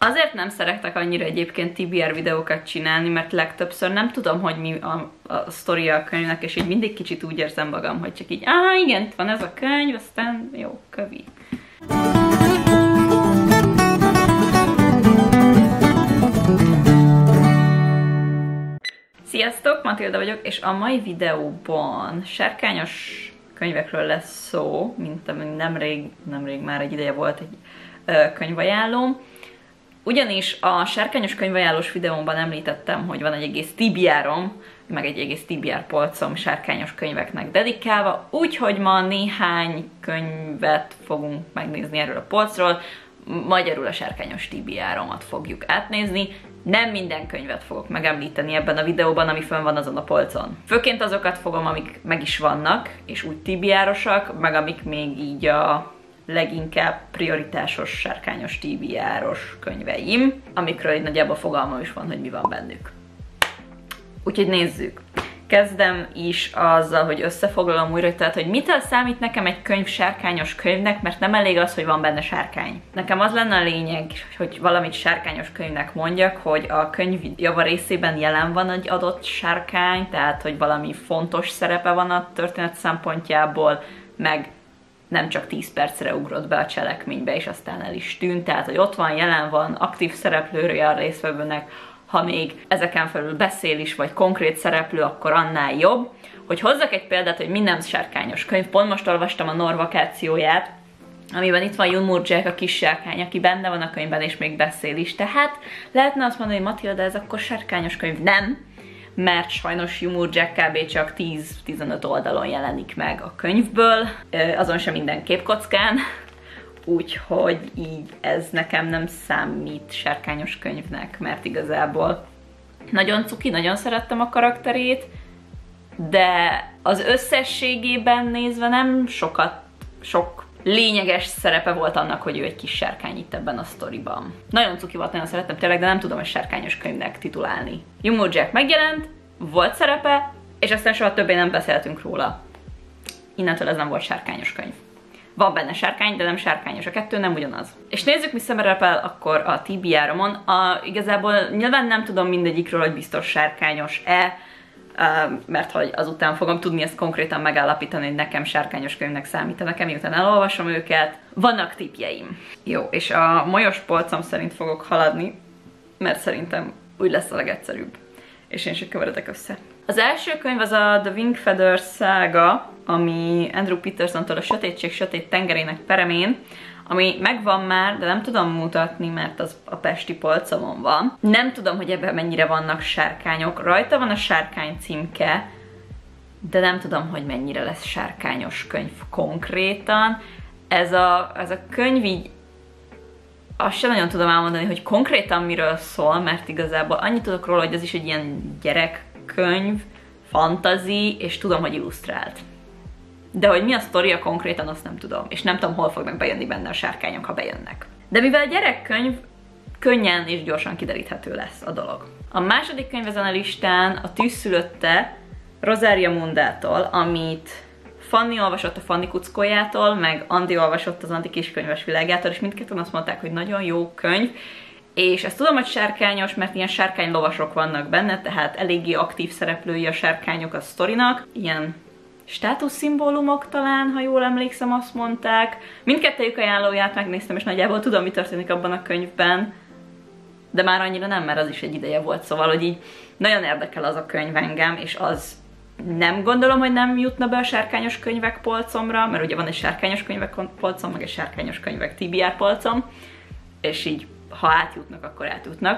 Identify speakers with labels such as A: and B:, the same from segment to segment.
A: Azért nem szeretek annyira egyébként TBR videókat csinálni, mert legtöbbször nem tudom, hogy mi a sztoria a könyvnek, és így mindig kicsit úgy érzem magam, hogy csak így, igen, itt van ez a könyv, aztán jó, kövi. Sziasztok, Matilda vagyok, és a mai videóban sárkányos könyvekről lesz szó, mint ami nemrég már egy ideje volt egy könyvajánlóm. Ugyanis a sárkányos könyvajánlós videómban említettem, hogy van egy egész TBR-om, meg egy egész TBR polcom sárkányos könyveknek dedikálva, úgyhogy ma néhány könyvet fogunk megnézni erről a polcról, magyarul a sárkányos TBR-omat fogjuk átnézni. Nem minden könyvet fogok megemlíteni ebben a videóban, ami fönn van azon a polcon. Főként azokat fogom, amik meg is vannak, és úgy TBR-osak, meg amik még így a leginkább prioritásos sárkányos TBR-os könyveim, amikről egy nagyjából fogalmam is van, hogy mi van bennük. Úgyhogy nézzük. Kezdem is azzal, hogy összefoglalom újra, tehát, hogy mitől számít nekem egy könyv sárkányos könyvnek, mert nem elég az, hogy van benne sárkány. Nekem az lenne a lényeg, hogy valamit sárkányos könyvnek mondjak, hogy a könyv java részében jelen van egy adott sárkány, tehát, hogy valami fontos szerepe van a történet szempontjából, meg nem csak 10 percre ugrott be a cselekménybe, és aztán el is tűnt, tehát, hogy ott van, jelen van, aktív szereplője a résztvevőnek, ha még ezeken felül beszél is, vagy konkrét szereplő, akkor annál jobb. Hogy hozzak egy példát, hogy mi nem sárkányos könyv, pont most olvastam a Nor vakációját, amiben itt van Jumur Jack, a kis sárkány, aki benne van a könyvben, és még beszél is. Tehát lehetne azt mondani, hogy Matilda, ez akkor sárkányos könyv. Nem, mert sajnos Jumur Jack kb. Csak 10-15 oldalon jelenik meg a könyvből, azon sem minden képkockán. Úgyhogy így ez nekem nem számít sárkányos könyvnek, mert igazából nagyon cuki, nagyon szerettem a karakterét, de az összességében nézve nem sok lényeges szerepe volt annak, hogy ő egy kis sárkány itt ebben a sztoriban. Nagyon cuki volt, nagyon szerettem tényleg, de nem tudom egy sárkányos könyvnek titulálni. Jumur Jack megjelent, volt szerepe, és aztán soha többé nem beszéltünk róla. Innentől ez nem volt sárkányos könyv. Van benne sárkány, de nem sárkányos. A kettő nem ugyanaz. És nézzük, mi szerepel akkor a TBR-omon. Igazából nyilván nem tudom mindegyikről, hogy biztos sárkányos-e, mert hogy azután fogom tudni ezt konkrétan megállapítani, hogy nekem sárkányos könyvnek számítanak, miután elolvasom őket. Vannak tippjeim. Jó, és a molyos polcom szerint fogok haladni, mert szerintem úgy lesz a legegyszerűbb. És én sem keveredek össze. Az első könyv az a The Wingfeather szága, ami Andrew Petersontól a Sötétség sötét tengerének peremén, ami megvan már, de nem tudom mutatni, mert az a pesti polcomon van. Nem tudom, hogy ebben mennyire vannak sárkányok. Rajta van a sárkány címke, de nem tudom, hogy mennyire lesz sárkányos könyv konkrétan. Ez a könyv így azt sem nagyon tudom elmondani, hogy konkrétan miről szól, mert igazából annyit tudok róla, hogy ez is egy ilyen gyerekkönyv, fantasy, és tudom, hogy illusztrált. De hogy mi a sztoria konkrétan, azt nem tudom. És nem tudom, hol fognak bejönni benne a sárkányok, ha bejönnek. De mivel gyerekkönyv, könnyen és gyorsan kideríthető lesz a dolog. A második könyv ezen a listán a Tűzszülötte Rosaria Mundától, amit Fanni olvasott a Fanni kuckójától, meg Andi olvasott az Andi kiskönyves világától, és mindketten azt mondták, hogy nagyon jó könyv. És ezt tudom, hogy sárkányos, mert ilyen sárkánylovasok vannak benne, tehát eléggé aktív szereplői a sárkányok a sztorinak. Ilyen státuszszimbólumok talán, ha jól emlékszem, azt mondták. Mindkettőjük ajánlóját megnéztem, és nagyjából tudom, mi történik abban a könyvben. De már annyira nem, mert az is egy ideje volt, szóval, hogy így nagyon érdekel az a könyv engem, és az nem gondolom, hogy nem jutna be a sárkányos könyvek polcomra, mert ugye van egy sárkányos könyvek polcom, meg egy sárkányos könyvek TBR polcom, és így, ha átjutnak, akkor átjutnak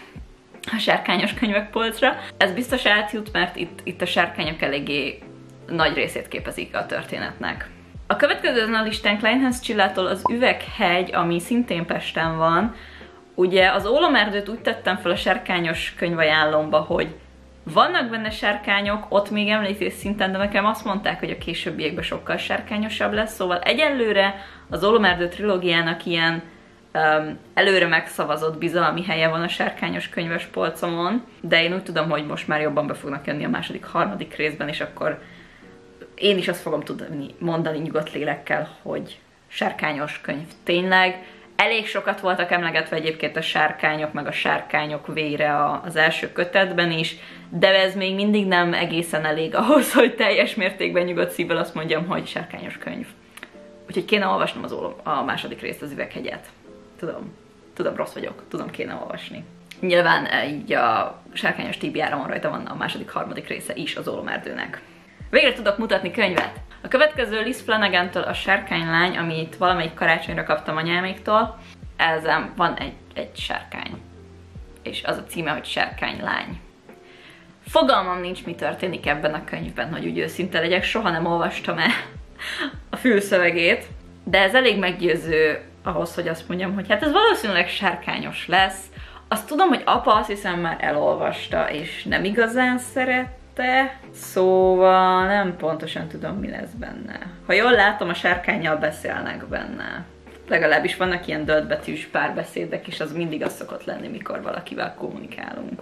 A: a sárkányos könyvek polcra. Ez biztos átjut, mert itt a sárkányok eléggé nagy részét képezik a történetnek. A következő a listán Kleinhans Csillától az Üveghegy, ami szintén Pesten van. Ugye az Ólomerdőt úgy tettem fel a sárkányos könyvajánlomba, hogy vannak benne sárkányok, ott még említés szinten, de nekem azt mondták, hogy a későbbiekben sokkal sárkányosabb lesz, szóval egyelőre az Ólomerdő trilógiának ilyen előre megszavazott bizalmi helye van a sárkányos könyves polcomon, de én úgy tudom, hogy most már jobban be fognak jönni a második, harmadik részben, és akkor én is azt fogom tudni mondani nyugodt lélekkel, hogy sárkányos könyv tényleg. Elég sokat voltak emlegetve egyébként a sárkányok, meg a sárkányok vére az első kötetben is, de ez még mindig nem egészen elég ahhoz, hogy teljes mértékben nyugodt szívvel azt mondjam, hogy sárkányos könyv. Úgyhogy kéne olvasnom a második részt, az Üveghegyet. Tudom, rossz vagyok, tudom, kéne olvasni. Nyilván így a sárkányos tíbiára rajta van a második, harmadik része is az Ólomerdőnek. Végre tudok mutatni könyvet! A következő Liz Flanagan-től a Sárkánylány, amit valamelyik karácsonyra kaptam anyáméktól. Ezen van egy sárkány. És az a címe, hogy Sárkánylány. Fogalmam nincs, mi történik ebben a könyvben, hogy úgy őszinte legyek, soha nem olvastam el a fülszövegét, de ez elég meggyőző ahhoz, hogy azt mondjam, hogy hát ez valószínűleg sárkányos lesz. Azt tudom, hogy apa azt hiszem már elolvasta, és nem igazán szerette, szóval nem pontosan tudom, mi lesz benne. Ha jól látom, a sárkánnyal beszélnek benne. Legalábbis vannak ilyen döntbetűs párbeszédek, és az mindig az szokott lenni, mikor valakivel kommunikálunk.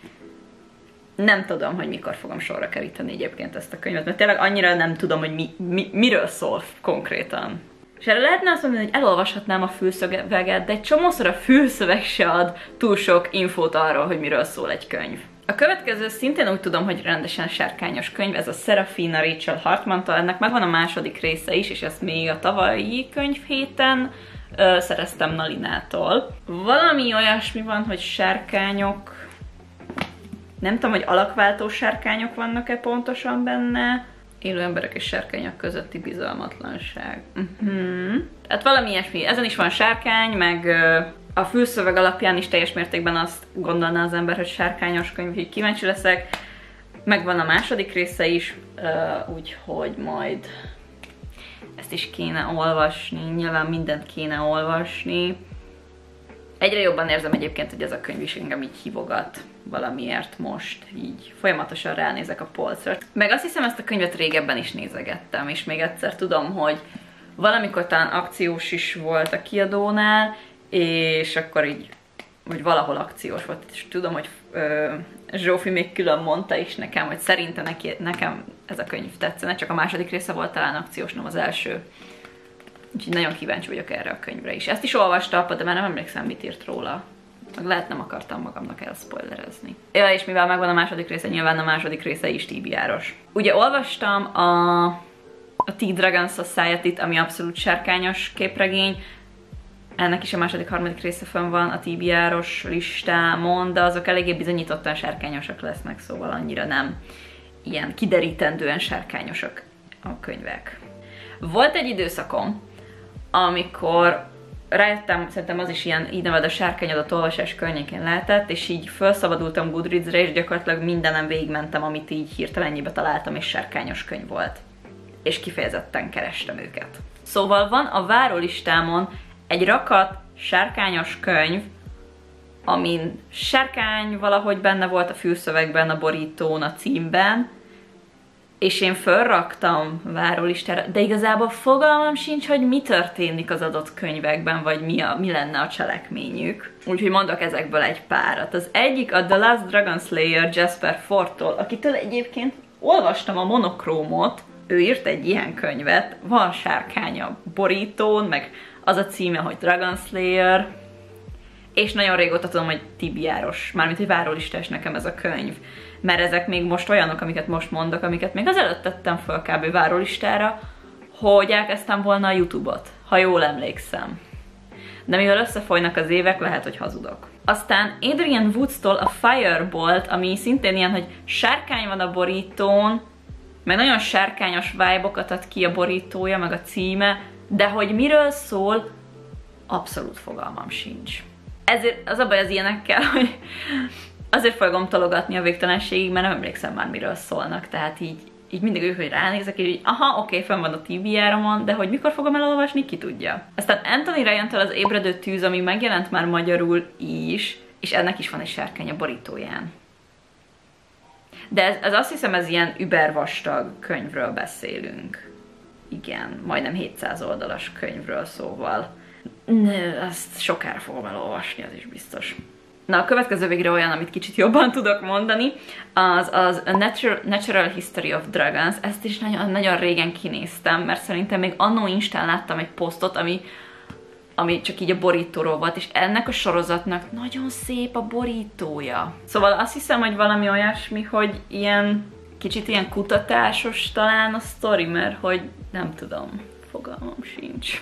A: Nem tudom, hogy mikor fogom sorra keríteni egyébként ezt a könyvet, mert tényleg annyira nem tudom, hogy miről szól konkrétan. És erre lehetne azt mondani, hogy elolvashatnám a fülszöveget, de egy csomószor a fülszöveg se ad túl sok infót arról, hogy miről szól egy könyv. A következő szintén úgy tudom, hogy rendesen sárkányos könyv, ez a Serafina Rachel Hartmantól, ennek megvan a második része is, és ezt még a tavalyi könyvhéten szereztem Nalinától. Valami olyasmi van, hogy sárkányok, nem tudom, hogy alakváltó sárkányok vannak-e pontosan benne, élő emberek és sárkányok közötti bizalmatlanság. Hát valami ilyesmi. Ezen is van sárkány, meg a fülszöveg alapján is teljes mértékben azt gondolná az ember, hogy sárkányos könyv, hogy kíváncsi leszek. Megvan a második része is, úgyhogy majd ezt is kéne olvasni, nyilván mindent kéne olvasni. Egyre jobban érzem egyébként, hogy ez a könyv is engem így hívogat valamiért most, így folyamatosan ránézek a polcra. Meg azt hiszem, ezt a könyvet régebben is nézegettem, és még egyszer tudom, hogy valamikor talán akciós is volt a kiadónál, és akkor így, vagy valahol akciós volt, és tudom, hogy Zsófi még külön mondta is nekem, hogy szerinte nekem ez a könyv tetszene, csak a második része volt talán akciós, nem az első. Úgyhogy nagyon kíváncsi vagyok erre a könyvre is. Ezt is olvasta apa, de már nem emlékszem, mit írt róla. Meg lehet nem akartam magamnak elspoilerezni. Ja, és mivel megvan a második része, nyilván a második része is TBR-os. Ugye olvastam a T-Dragon Society-t, ami abszolút sárkányos képregény. Ennek is a második, harmadik része fönn van a TBR-os listámon, de azok eléggé bizonyítottan sárkányosak lesznek, szóval annyira nem ilyen kiderítendően sárkányosak a könyvek. Volt egy időszakom, amikor rájöttem, szerintem az is ilyen így neved a sárkányodat olvasás környékén lehetett, és így felszabadultam Goodreads-re, és gyakorlatilag mindenem végigmentem, amit így hirtelenjébe találtam, és sárkányos könyv volt. És kifejezetten kerestem őket. Szóval van a várólistámon egy rakat sárkányos könyv, amin sárkány valahogy benne volt a fülszövegben, a borítón, a címben, és én fölraktam várólistára, de igazából fogalmam sincs, hogy mi történik az adott könyvekben, vagy mi lenne a cselekményük. Úgyhogy mondok ezekből egy párat. Az egyik a The Last Dragon Slayer Jasper Fordtól, akitől egyébként olvastam a monokrómot, ő írt egy ilyen könyvet, van sárkány a borítón, meg az a címe, hogy Dragon Slayer, és nagyon régóta tudom, hogy TBR-os, mármint egy várólistás nekem ez a könyv. Mert ezek még most olyanok, amiket most mondok, amiket még azelőtt tettem föl kb. Várólistára, hogy elkezdtem volna a YouTube-ot, ha jól emlékszem. De mivel összefolynak az évek, lehet, hogy hazudok. Aztán Adrian Woodstól a Firebolt, ami szintén ilyen, hogy sárkány van a borítón, meg nagyon sárkányos vibe-okat ad ki a borítója, meg a címe, de hogy miről szól, abszolút fogalmam sincs. Ezért az a baj az ilyenekkel, hogy azért fogom tologatni a végtelenségig, mert nem emlékszem már, miről szólnak, tehát így mindig úgy, hogy ránézek, és így aha, oké, fenn van a TBR-omon, de hogy mikor fogom elolvasni, ki tudja. Aztán Anthony Ryan-től az Ébredő tűz, ami megjelent már magyarul is, és ennek is van egy sárkány a borítóján. De ez azt hiszem, ez ilyen übervastag könyvről beszélünk. Igen, majdnem 700 oldalas könyvről, szóval azt sokára fogom elolvasni, az is biztos. Na, a következő végre olyan, amit kicsit jobban tudok mondani, az A Natural History of Dragons. Ezt is nagyon, nagyon régen kinéztem, mert szerintem még annó Instán láttam egy posztot, ami ami csak így a borítóról volt, és ennek a sorozatnak nagyon szép a borítója. Szóval azt hiszem, hogy valami olyasmi, hogy ilyen kicsit ilyen kutatásos talán a sztori, mert hogy nem tudom, fogalmam sincs.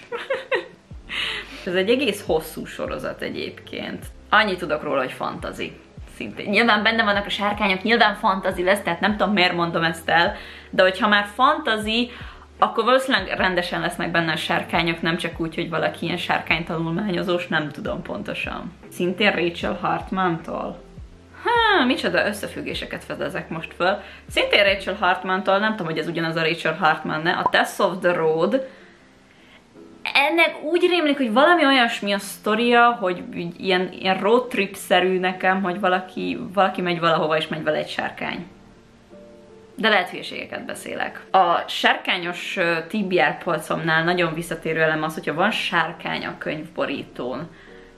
A: Ez egy egész hosszú sorozat egyébként. Annyit tudok róla, hogy fantasy. Szintén. Nyilván benne vannak a sárkányok, nyilván fantasy lesz, tehát nem tudom miért mondom ezt el, de hogyha már fantasy, akkor valószínűleg rendesen lesznek benne a sárkányok, nem csak úgy, hogy valaki ilyen sárkánytanulmányozós, nem tudom pontosan. Szintén Rachel Hartman-tól. Micsoda összefüggéseket fedezek most föl. Szintén Rachel Hartman-tól, nem tudom, hogy ez ugyanaz a Rachel Hartman-ne, a Tess of the Road. Ennek úgy rémlik, hogy valami olyasmi a sztoria, hogy ilyen road trip-szerű nekem, hogy valaki megy valahova és megy vele egy sárkány. De lehet hülyeségeket beszélek. A sárkányos TBR polcomnál nagyon visszatérő elem az, hogyha van sárkány a könyvborítón,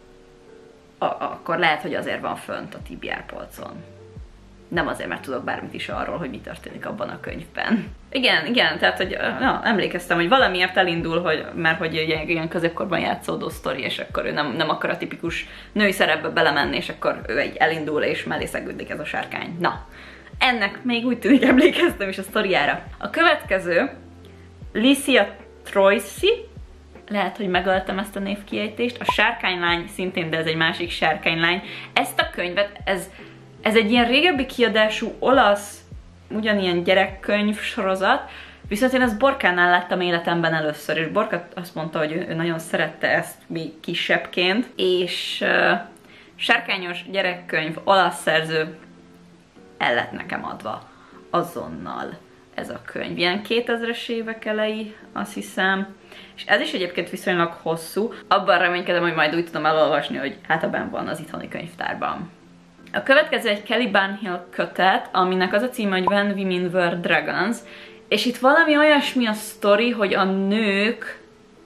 A: akkor lehet, hogy azért van fönt a TBR polcon. Nem azért, mert tudok bármit is arról, hogy mi történik abban a könyvben. Igen, tehát, hogy emlékeztem, hogy valamiért elindul, mert hogy ilyen középkorban játszódó sztori, és akkor ő nem akar a tipikus női szerepbe belemenni, és akkor ő elindul, és mellé szegődik ez a sárkány. Na, ennek még úgy tűnik emlékeztem is a sztoriára. A következő, Licia Troisi, lehet, hogy megöltem ezt a névkiejtést, a sárkánylány szintén, de ez egy másik sárkánylány. Ezt a könyvet, ez egy ilyen régebbi kiadású olasz, ugyanilyen gyerekkönyv sorozat, viszont én ezt Borkánál láttam életemben először, és Borka azt mondta, hogy ő nagyon szerette ezt még kisebbként, és sárkányos gyerekkönyv, olasz szerző, el lett nekem adva azonnal ez a könyv. Ilyen 2000-es évek elejé, azt hiszem, és ez is egyébként viszonylag hosszú. Abban reménykedem, hogy majd úgy tudom elolvasni, hogy hát a benn van az itthoni könyvtárban. A következő egy Kelly Barnhill kötet, aminek az a címe, hogy When Women Were Dragons, és itt valami olyasmi a sztori, hogy a nők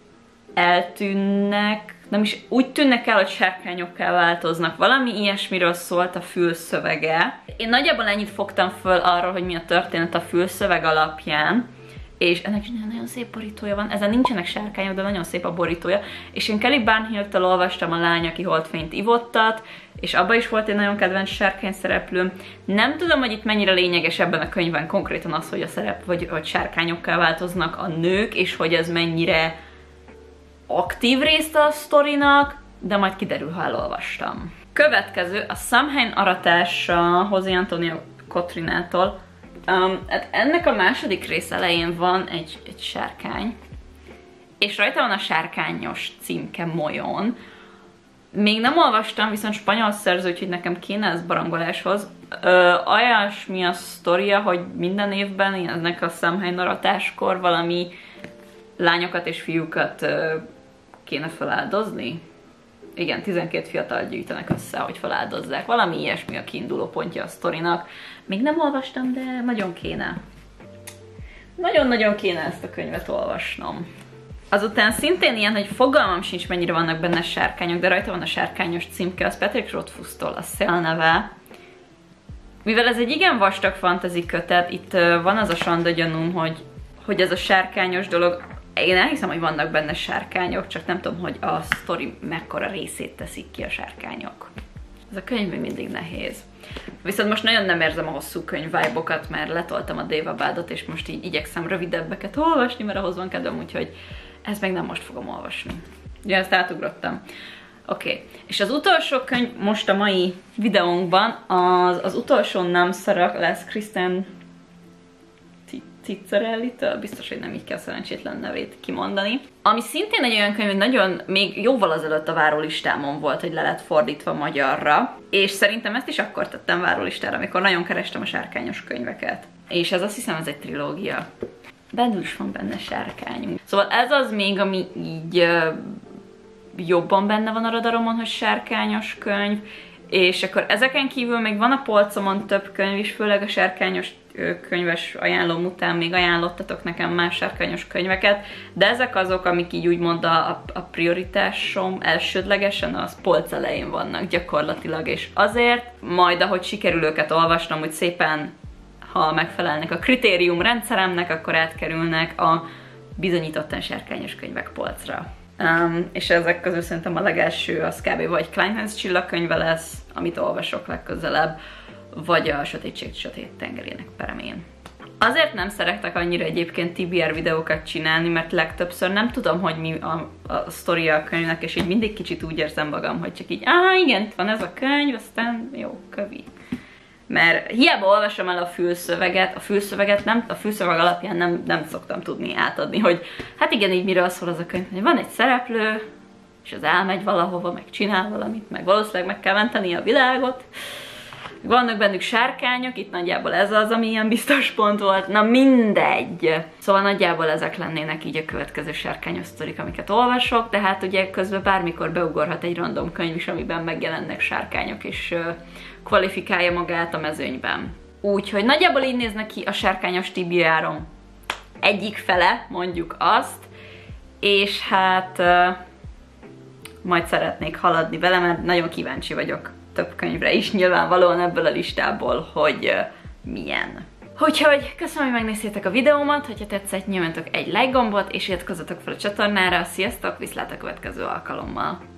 A: eltűnnek, nem is úgy tűnnek el, hogy sárkányokká változnak. Valami ilyesmiről szólt a fülszövege. Én nagyjából ennyit fogtam föl arról, hogy mi a történet a fülszöveg alapján, és ennek nagyon szép borítója van. Ezen nincsenek sárkányok, de nagyon szép a borítója. És én Kelly Barnhill-től olvastam a Lány, aki holdfényt ivottat, és abban is volt egy nagyon kedvenc sárkány szereplőm. Nem tudom, hogy itt mennyire lényeges ebben a könyvben konkrétan az, hogy a vagy sárkányokká változnak a nők, és hogy ez mennyire aktív része a sztorinak, de majd kiderül, ha elolvastam. Következő a Samhain aratása José Antonio Cotrinától. Hát ennek a második rész elején van egy sárkány, és rajta van a sárkányos címke Mojon. Még nem olvastam, viszont spanyol szerző, úgyhogy nekem kéne ez barangoláshoz. Olyasmi a sztoria, hogy minden évben ennek a Samhain aratáskor valami lányokat és fiúkat kéne feláldozni. Igen, 12 fiatal gyűjtenek össze, hogy feláldozzák. Valami ilyesmi a kiinduló pontja a sztorinak. Még nem olvastam, de nagyon kéne. Nagyon-nagyon kéne ezt a könyvet olvasnom. Azután szintén ilyen, hogy fogalmam sincs, mennyire vannak benne sárkányok, de rajta van a sárkányos címke, az Patrick Rothfuss-tól, a Szél neve. Mivel ez egy igen vastag fantasy kötet, itt van az a sanda gyanúm, hogy ez a sárkányos dolog, én elhiszem, hogy vannak benne sárkányok, csak nem tudom, hogy a sztori mekkora részét teszik ki a sárkányok. Ez a könyv még mindig nehéz. Viszont most nagyon nem érzem a hosszú könyv vibe-okat, mert letoltam a Dave Abadot, és most így igyekszem rövidebbeket olvasni, mert ahhoz van kedvem, úgyhogy ezt még nem most fogom olvasni. Ugye ezt átugrottam. Oké. És az utolsó könyv most a mai videónkban, az utolsó nem szarak lesz Kristen Tizzarelli-től, biztos, hogy nem így kell szerencsétlen nevét kimondani. Ami szintén egy olyan könyv, hogy nagyon, még jóval azelőtt a várólistámon volt, hogy le lett fordítva magyarra, és szerintem ezt is akkor tettem várólistára, amikor nagyon kerestem a sárkányos könyveket. És ez azt hiszem, ez egy trilógia. Bennül is van benne sárkányunk. Szóval ez az még, ami így jobban benne van a radaromon, hogy sárkányos könyv, és akkor ezeken kívül még van a polcomon több könyv is, főleg a sárkányos könyves ajánlóm után még ajánlottatok nekem más sárkányos könyveket, de ezek azok, amik így úgymond a prioritásom elsődlegesen az polc elején vannak gyakorlatilag, és azért majd ahogy sikerül őket olvasnom, hogy szépen, ha megfelelnek a kritérium rendszeremnek, akkor átkerülnek a bizonyítottan sárkányos könyvek polcra. és ezek közül szerintem a legelső az kb. Vagy Kleinhans csillagkönyve lesz, amit olvasok legközelebb, vagy a Sötétség sötét tengerének peremén. Azért nem szeretek annyira egyébként TBR videókat csinálni, mert legtöbbször nem tudom, hogy mi a sztoria a könyvnek, és így mindig kicsit úgy érzem magam, hogy csak így, igen, van ez a könyv, aztán jó, kövi. Mert hiába olvasom el a fülszöveget, a fülszöveg alapján nem szoktam tudni átadni, hogy hát igen, így miről szól az a könyv, hogy van egy szereplő, és az elmegy valahova, meg csinál valamit, meg valószínűleg meg kell menteni a világot. Vannak bennük sárkányok, itt nagyjából ez az, ami ilyen biztos pont volt, na mindegy. Szóval nagyjából ezek lennének így a következő sárkányos sztorik, amiket olvasok, de hát ugye közben bármikor beugorhat egy random könyv is, amiben megjelennek sárkányok, és kvalifikálja magát a mezőnyben. Úgyhogy nagyjából így néznek ki a sárkányos TBR-om egyik fele, mondjuk azt, és hát majd szeretnék haladni vele, mert nagyon kíváncsi vagyok több könyvre is, nyilvánvalóan ebből a listából, hogy milyen. Úgyhogy köszönöm, hogy megnéztétek a videómat, hogyha tetszett, nyomjatok egy like gombot, és iratkozzatok fel a csatornára. Sziasztok, viszlát a következő alkalommal!